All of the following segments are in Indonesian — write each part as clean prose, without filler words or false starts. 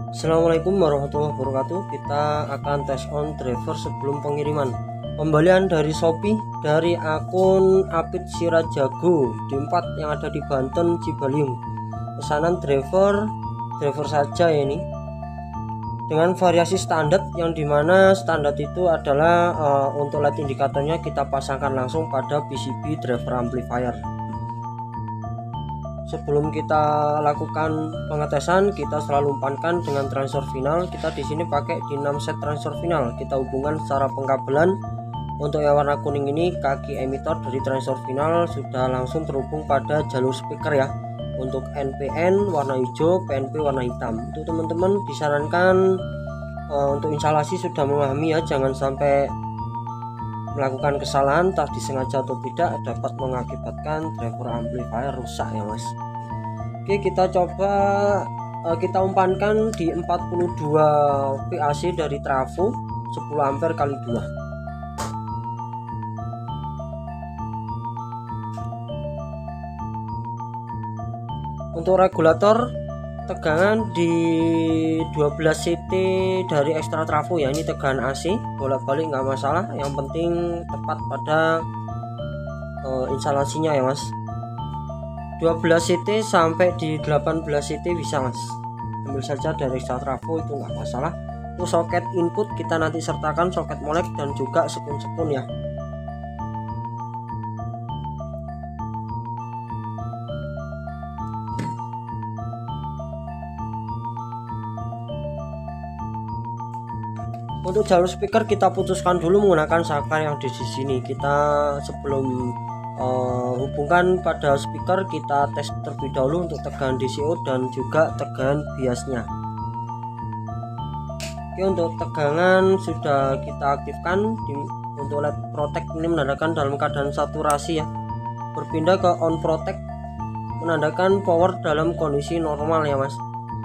Assalamualaikum warahmatullahi wabarakatuh. Kita akan tes on driver sebelum pengiriman. Pembelian dari Shopee dari akun Apit Sirajago D4 yang ada di Banten, Cibaliung. Pesanan driver saja ya ini, dengan variasi standar, yang dimana standar itu adalah untuk LED indikatornya kita pasangkan langsung pada PCB driver amplifier. Sebelum kita lakukan pengetesan, kita selalu umpankan dengan transfer final. Kita di sini pakai di 6 set transfer final. Kita hubungkan secara pengkabelan. Untuk yang warna kuning ini, kaki emitter dari transfer final sudah langsung terhubung pada jalur speaker ya. Untuk NPN warna hijau, PNP warna hitam. Untuk teman-teman disarankan untuk instalasi sudah memahami ya, jangan sampai melakukan kesalahan, entah disengaja atau tidak, dapat mengakibatkan driver amplifier rusak ya mas. Oke, kita coba kita umpankan di 42 VAC dari trafo 10 ampere kali 2. Untuk regulator tegangan di 12 CT dari ekstra trafo ya, ini tegangan AC, bolak-balik nggak masalah, yang penting tepat pada instalasinya ya mas. 12 CT sampai di 18 CT bisa mas, ambil saja dari ekstra trafo, itu nggak masalah. Untuk soket input kita nanti sertakan soket molek dan juga sekun-sekun ya. Untuk jalur speaker kita putuskan dulu menggunakan saklar yang di sini. Kita sebelum hubungkan pada speaker, kita tes terlebih dahulu untuk tegangan DCO dan juga tegangan biasnya. Oke, untuk tegangan sudah kita aktifkan. Untuk LED protect ini menandakan dalam keadaan saturasi ya. Berpindah ke on protect menandakan power dalam kondisi normal ya mas.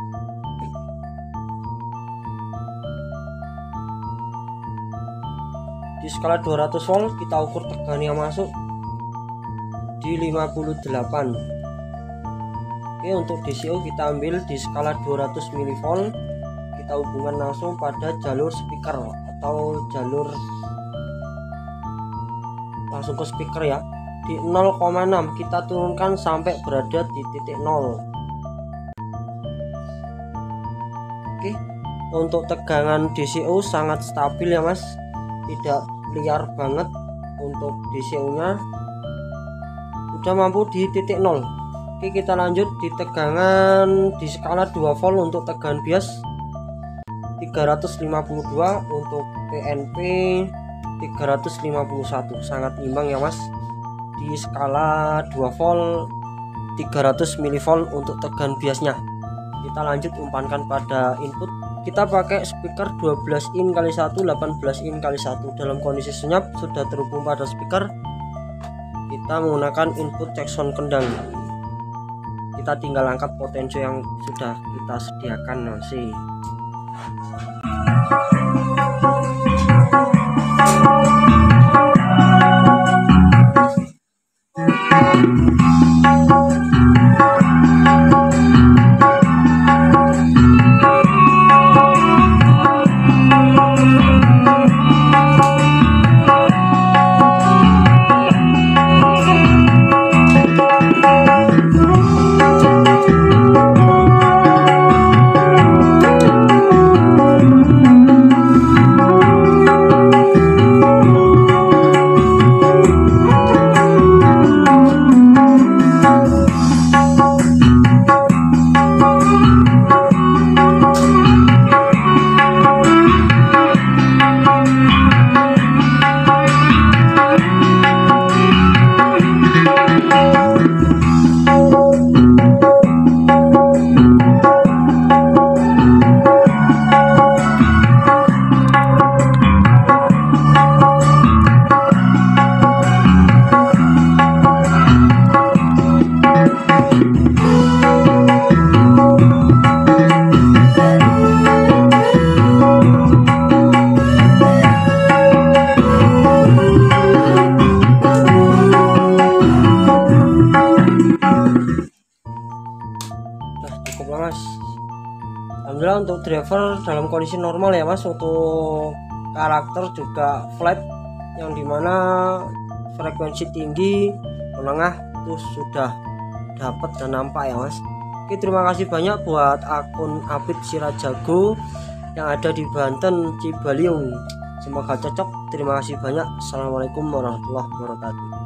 Di skala 200 volt kita ukur tegangan yang masuk di 58. Oke, untuk DCO kita ambil di skala 200 mV, kita hubungkan langsung pada jalur speaker atau jalur langsung ke speaker ya. Di 0,6 kita turunkan sampai berada di titik 0. Oke, untuk tegangan DCO sangat stabil ya mas, tidak liar banget. Untuk DCO nya sudah mampu di titik 0. Oke, kita lanjut di tegangan di skala 2 volt untuk tegangan bias 352, untuk PNP 351, sangat imbang ya mas. Di skala 2 volt 300 mV untuk tegangan biasnya. Kita lanjut umpankan pada input. Kita pakai speaker 12 in kali 1, 18 in kali 1. Dalam kondisi senyap sudah terhubung pada speaker. Kita menggunakan input check sound kendang. Kita tinggal angkat potensio yang sudah kita sediakan masih. untuk driver dalam kondisi normal ya mas, untuk karakter juga flat, yang dimana frekuensi tinggi menengah itu sudah dapat dan nampak ya mas. Oke, terima kasih banyak buat akun Apit Sirajago yang ada di Banten Cibaliung, semoga cocok. Terima kasih banyak. Assalamualaikum warahmatullahi wabarakatuh.